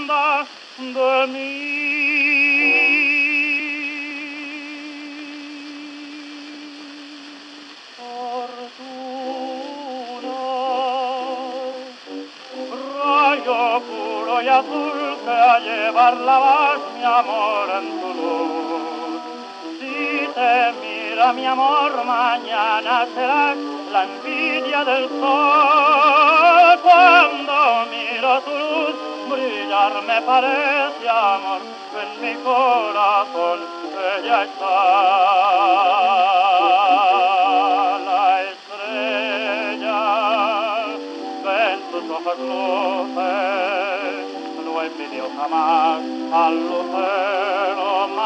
prenda de mí. Fortuna, rayo puro y azul que a llevarla vas, mi amor, en tu luz. Si te mira, mi amor, mañana serás la envidia del sol. Cuando miro tu luz brillar me parece, amor, que en mi corazón ella está. La estrella que en tus ojos luce no envidió jamás al lucero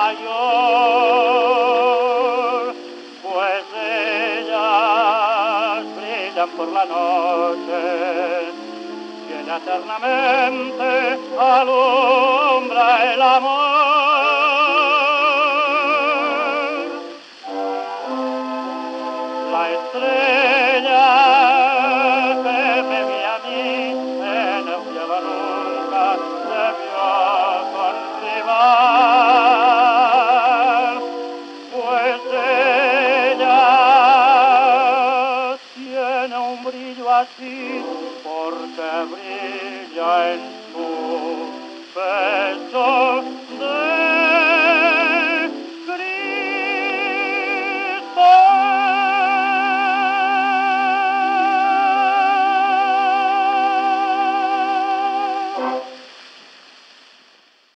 mayor, pues ellas brillan por la noche, quien eternamente alumbra el amor. La estrella que me vi a mí en el cielo nunca debió conservar, pues ella tiene un brillo así porque brilla en su